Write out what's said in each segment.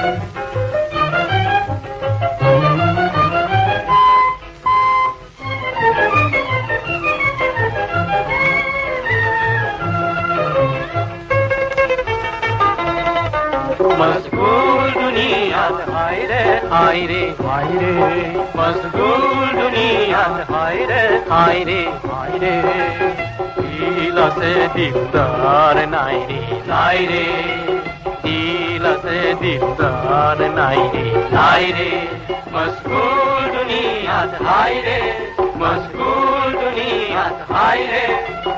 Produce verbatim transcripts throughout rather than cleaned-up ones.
मशगूल दुनिया हाय रे हाय रे हाय रे मशगूल दुनिया हाय रे हाय रे हाय रे दिल से दिलदार नाई रे नाई रे दिल से दिलदार नाई रे नाई रे मशगूल दुनिया हाय रे मशगूल दुनिया हाय रे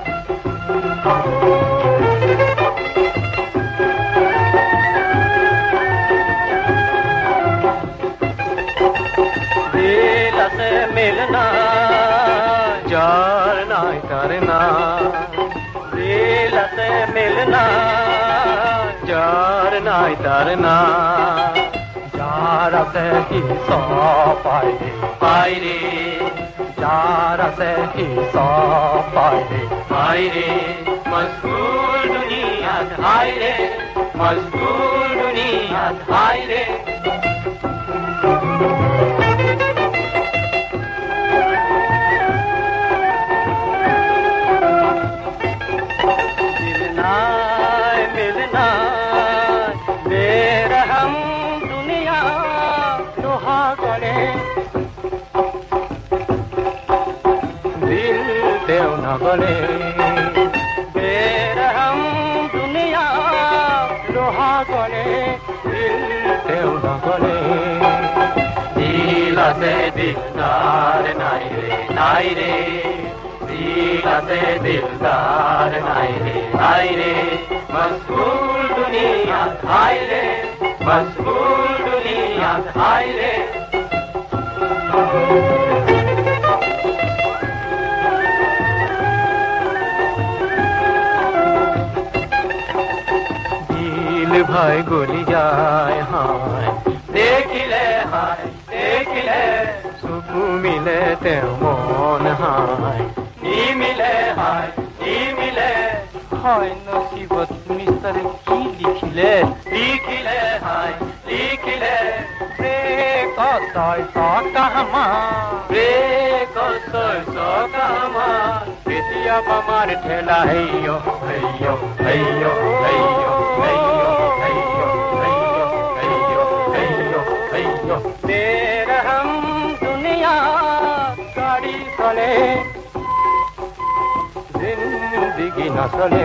मिलना जार नाय करना दिल से मिलना जार नाय करना जार से ही सौ पाए रे पाए रे जार से ही सौ पाए रे पाए रे मशगूल दुनिया हाय रे मशगूल दुनिया हाय रे गले बेरहम दुनिया लोहा गले दिल देव न गले दिल से दिलदार नाई रे नाई रे दिल से दिलदार नाई रे नाई रे मशगूल दुनिया हाय रे मशगूल दुनिया हाय रे भाई गोली जाए हाय देख ले हाय देख ले सुख मिले ते मन हाय नी मिले हाय नी मिले हाय नसीबत मिस्तर की लिखले लिखले हाय लिखले रे कसय सकमा रे कसय सकमा बेतिया बमार ठेला हैयो हैयो हैयो हैयो हैयो बेरहम दुनिया गाड़ी चले जिंदगी न चले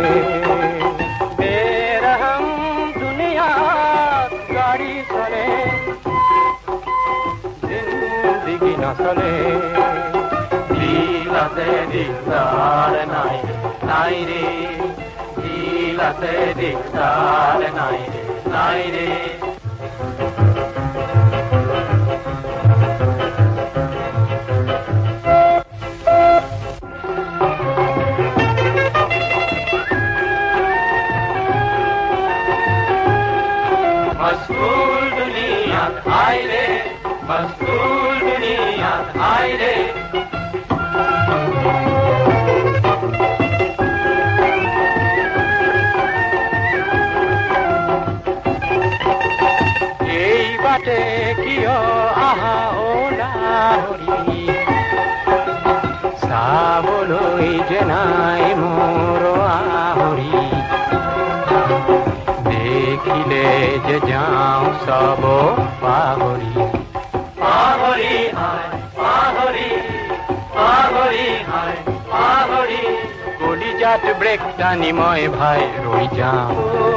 बेरहम दुनिया गाड़ी चले जिंदगी न चले दिल से दिलदार नाई नाई रे दिल से दिलदार नाई रे नाई रे मशगूल दुनिया हाय रे मशगूल दुनिया हाय रे এই বাটে কিয় আহা ওলা হৰি চাবলৈ যে নাই মোৰ আহৰি দেখিলে যে যাওঁ সব পাহৰি পাহৰি হায় পাহৰি পাহৰি হায় পাহৰি কলিজাত ব্ৰেক টানি মই ভাই ৰৈ যাওঁ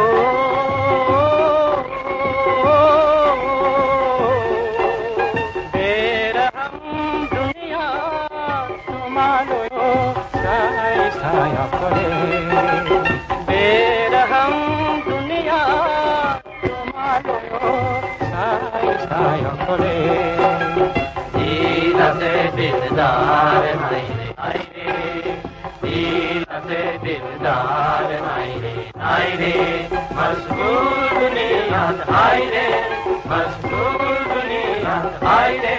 বেৰহম দুনিয়া তোমালৈ চাই চাই কৰে বেৰহম দুনিয়া करे दिल से दिलदार नाई रे नाई रे दिल से दिलदार नाई रे नाई रे मशगूल दुनिया हाय रे मशगूल दुनिया हाय रे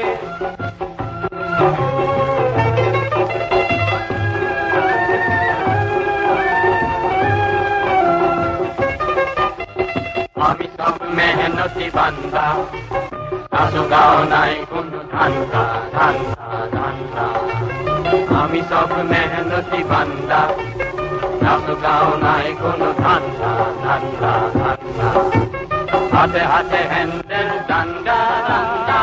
আমি সব মেহনতি বান্দা নাচো গাও নাই কোনো ধান্দা ধান্দা ধান্দা আমি সব মেহনতি বান্দা নাচো গাও নাই কোনো ধান্দা ধান্দা ধান্দা হাতে হাতে হ্যান্ডেল ডান্ডা ডান্ডা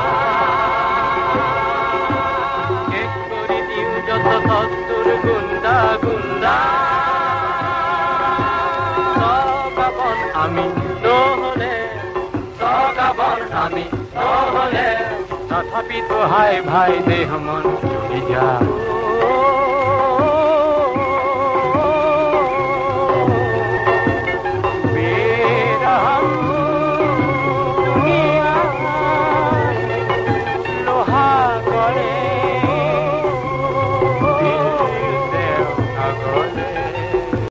কেক করে দিও যত সস্তুর গুন্ডা গুন্ডা সগাবন আমি নহলে সগাবন আমি নহলে তথাপি তো হাই ভাই দেহ মন চলে যা